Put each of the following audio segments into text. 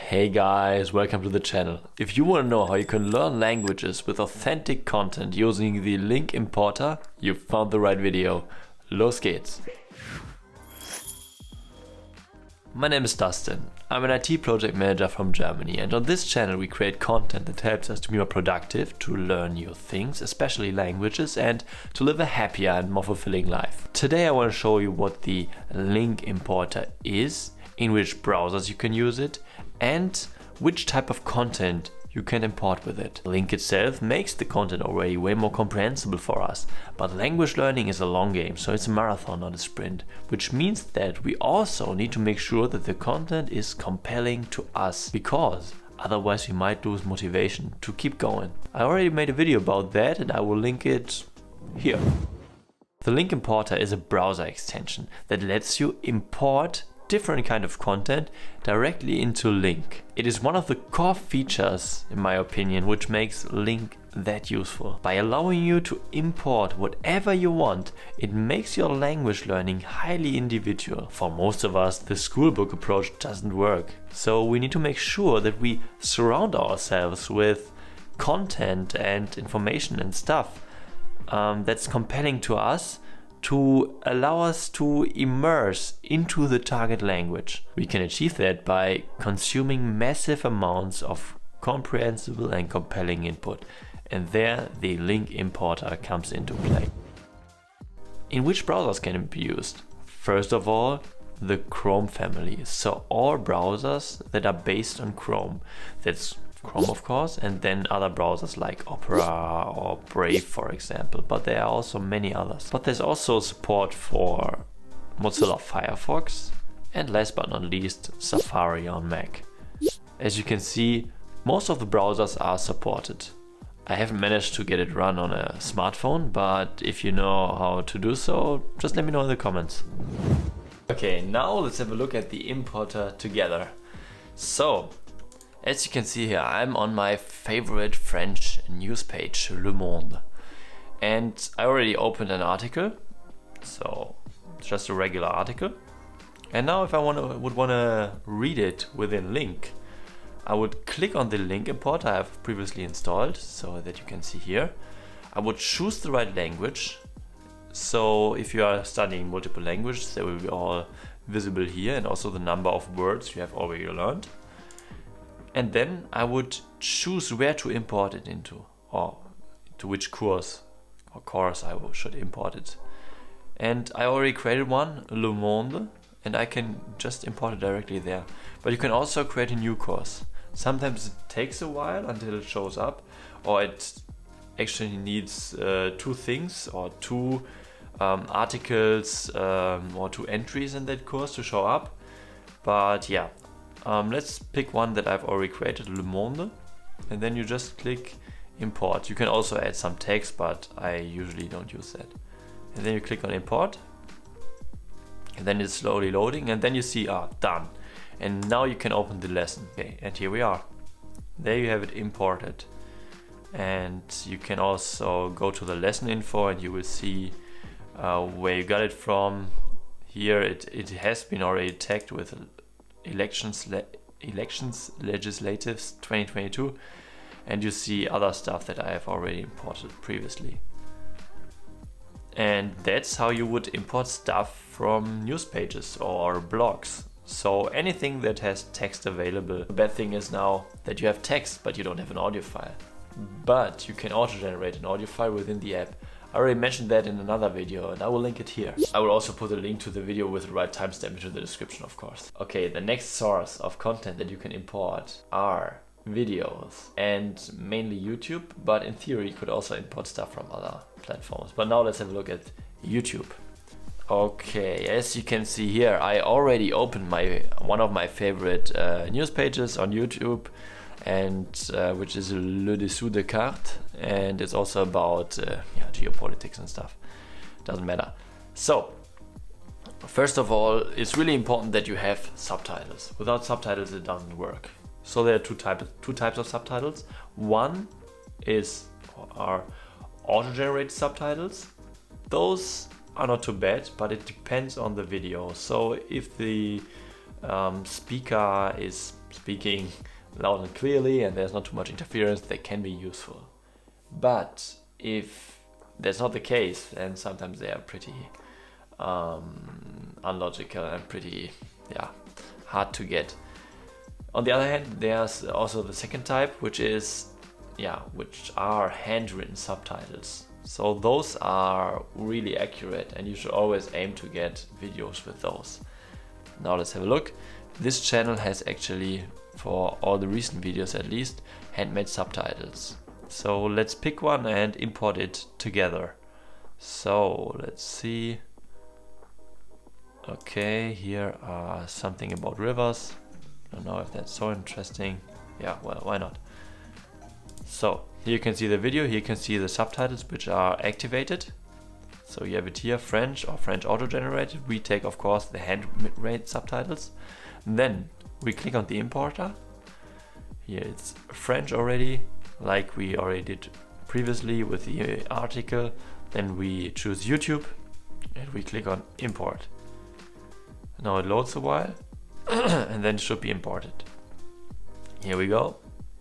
Hey guys, welcome to the channel. If you want to know how you can learn languages with authentic content using the LingQ Importer, you've found the right video. Los geht's! My name is Dustin. I'm an IT project manager from Germany, and on this channel we create content that helps us to be more productive, to learn new things, especially languages, and to live a happier and more fulfilling life. Today I want to show you what the LingQ Importer is, in which browsers you can use it, and which type of content you can import with it. LingQ itself makes the content already way more comprehensible for us, but language learning is a long game, so it's a marathon, not a sprint, which means that we also need to make sure that the content is compelling to us, because otherwise we might lose motivation to keep going. I already made a video about that and I will link it here. The LingQ Importer is a browser extension that lets you import different kind of content directly into LingQ. It is one of the core features, in my opinion, which makes LingQ that useful. By allowing you to import whatever you want, it makes your language learning highly individual. For most of us, the schoolbook approach doesn't work. So we need to make sure that we surround ourselves with content and information and stuff that's compelling to us, to allow us to immerse into the target language. We can achieve that by consuming massive amounts of comprehensible and compelling input, and there the LingQ Importer comes into play. In which browsers can it be used? First of all, the Chrome family, so all browsers that are based on Chrome. That's Chrome, of course, and then other browsers like Opera or Brave, for example, but there are also many others. But there's also support for Mozilla Firefox and last but not least Safari on Mac. As you can see, most of the browsers are supported. I haven't managed to get it run on a smartphone, but if you know how to do so, just let me know in the comments. Okay, now let's have a look at the importer together. So, as you can see here, I'm on my favorite French news page, Le Monde. And I already opened an article, so just a regular article. And now if I would want to read it within LingQ, I would click on the LingQ Importer I have previously installed, so that you can see here. I would choose the right language. So if you are studying multiple languages, they will be all visible here, and also the number of words you have already learned. And then I would choose where to import it into, or to which course I should import it. And I already created one, Le Monde, and I can just import it directly there. But you can also create a new course. Sometimes it takes a while until it shows up, or it actually needs two things, or two articles, or two entries in that course to show up. But yeah. Let's pick one that I've already created, Le Monde, and then you just click import. You can also add some text, but I usually don't use that. And then you click on import, and then it's slowly loading, and then you see, done. And now you can open the lesson. Okay, and here we are. There you have it imported. And you can also go to the lesson info and you will see where you got it from. Here it has been already tagged with elections legislatives 2022, and you see other stuff that I have already imported previously. And that's how you would import stuff from Newspages or blogs. So anything that has text available. The bad thing is now that you have text but you don't have an audio file. But you can auto-generate an audio file within the app. I already mentioned that in another video and I will link it here. I will also put a link to the video with the right timestamp into the description, of course. Okay, the next source of content that you can import are videos and mainly YouTube, but in theory you could also import stuff from other platforms. But now let's have a look at YouTube. Okay, as you can see here, I already opened one of my favorite news pages on YouTube, and which is Le Dessous de Cartes, and it's also about geopolitics and stuff. Doesn't matter. So first of all, it's really important that you have subtitles. Without subtitles it doesn't work. So there are two types of subtitles. One are auto-generated subtitles. Those are not too bad, but it depends on the video. So if the speaker is speaking loud and clearly and there's not too much interference, they can be useful. But if that's not the case, then sometimes they are pretty unlogical and pretty hard to get. On the other hand, there's also the second type, which are handwritten subtitles. So those are really accurate and you should always aim to get videos with those. Now let's have a look. This channel has actually, for all the recent videos at least, handmade subtitles. So let's pick one and import it together. So let's see. Okay, here are something about rivers. I don't know if that's so interesting. Yeah, well, why not? So here you can see the video, here you can see the subtitles which are activated. So you have it here, French or French auto-generated. We take, of course, the handmade subtitles. Then we click on the importer. Here it's French already, like we already did previously with the article. Then we choose YouTube and we click on import. Now it loads a while and then it should be imported. Here we go.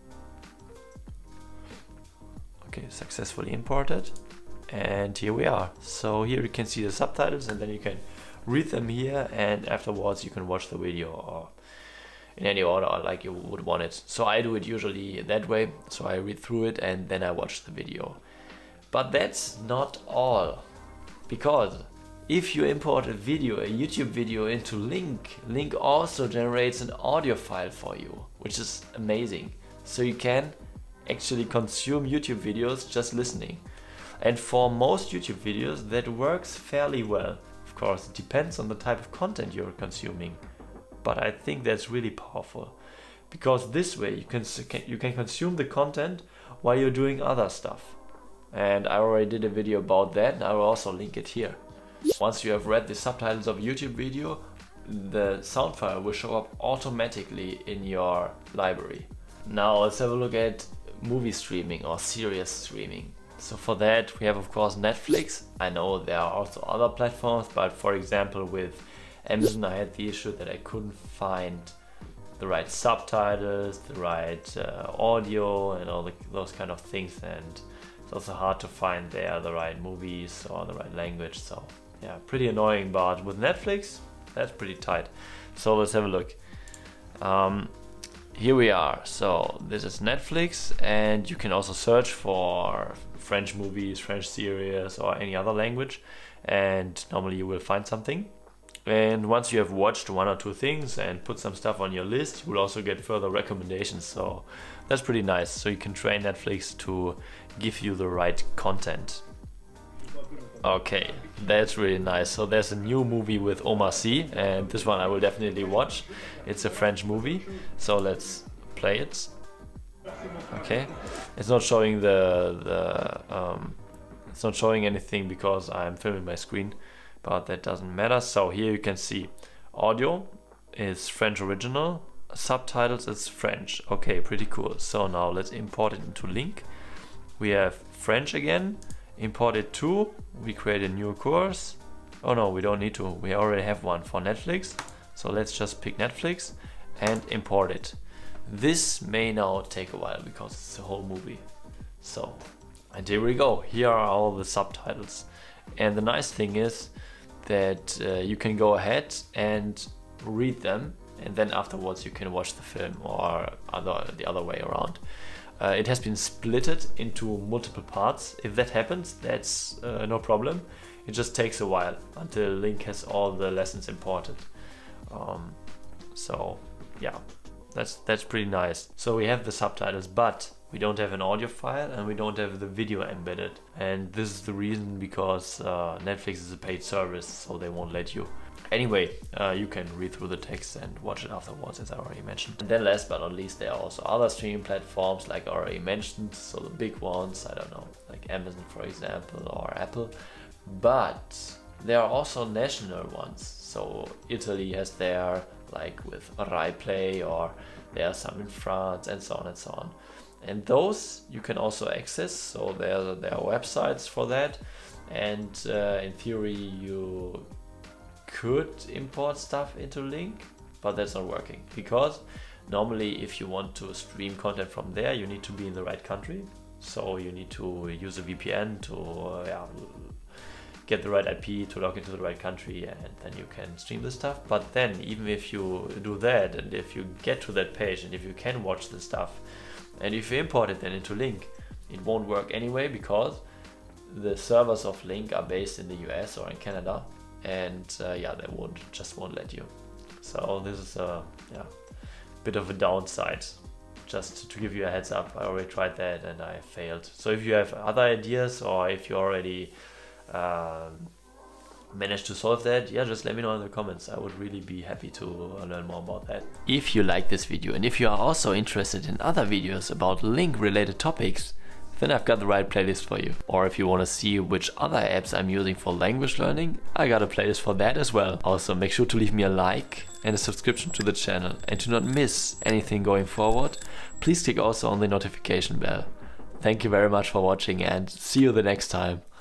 Okay, successfully imported. And here we are. So here you can see the subtitles and then you can read them here, and afterwards you can watch the video or in any order like you would want it. So I do it usually that way. So I read through it and then I watch the video. But that's not all, because if you import a video, a YouTube video into LingQ also generates an audio file for you, which is amazing. So you can actually consume YouTube videos just listening. And for most YouTube videos that works fairly well. Of course, it depends on the type of content you're consuming. But I think that's really powerful, because this way you can consume the content while you're doing other stuff. And I already did a video about that, and I will also link it here. Once you have read the subtitles of a YouTube video, the sound file will show up automatically in your library. Now let's have a look at movie streaming or series streaming. So for that we have, of course, Netflix. I know there are also other platforms, but for example with Amazon I had the issue that I couldn't find the right subtitles, the right audio and all those kind of things, and it's also hard to find there the right movies or the right language. So yeah, pretty annoying, but with Netflix that's pretty tight. So let's have a look. Here we are. So this is Netflix, and you can also search for French movies, French series or any other language, and normally you will find something. And once you have watched one or two things and put some stuff on your list, you will also get further recommendations. So that's pretty nice. So you can train Netflix to give you the right content. Okay, that's really nice. So there's a new movie with Omar Sy, and this one I will definitely watch. It's a French movie, so let's play it. Okay, it's not showing it's not showing anything because I'm filming my screen, but that doesn't matter. So here you can see audio is French original, subtitles is French. Okay, pretty cool. So now let's import it into LingQ. We have French again. Import it to, we create a new course. Oh no, we don't need to, we already have one for Netflix. So let's just pick Netflix and import it. This may now take a while because it's a whole movie. So, and here we go, here are all the subtitles. And the nice thing is that you can go ahead and read them, and then afterwards you can watch the film, or the other way around. It has been splitted into multiple parts. If that happens, that's no problem. It just takes a while until LingQ has all the lessons imported. So yeah, that's pretty nice. So we have the subtitles, but we don't have an audio file and we don't have the video embedded. And this is the reason, because Netflix is a paid service, so they won't let you. Anyway, you can read through the text and watch it afterwards, as I already mentioned. And then last but not least, there are also other streaming platforms like I already mentioned, so the big ones, I don't know, like Amazon for example, or Apple. But there are also national ones. So Italy has their, like with Rai Play, or there are some in France, and so on and so on. And those you can also access, so there are websites for that. And in theory you could import stuff into LingQ, but that's not working because Normally, if you want to stream content from there, you need to be in the right country. So you need to use a VPN to get the right IP to log into the right country, and then you can stream this stuff. But then even if you do that, and if you get to that page, and if you can watch the stuff, and if you import it then into LingQ, it won't work anyway, because the servers of LingQ are based in the US or in Canada, and yeah, they just won't let you. So this is a bit of a downside. Just to give you a heads up, I already tried that and I failed. So if you have other ideas, or if you already managed to solve that, yeah, just let me know in the comments. I would really be happy to learn more about that. If you like this video, and if you are also interested in other videos about LingQ related topics, then I've got the right playlist for you. Or if you want to see which other apps I'm using for language learning, I got a playlist for that as well. Also, make sure to leave me a like and a subscription to the channel, and to not miss anything going forward, please click also on the notification bell. Thank you very much for watching, and see you the next time.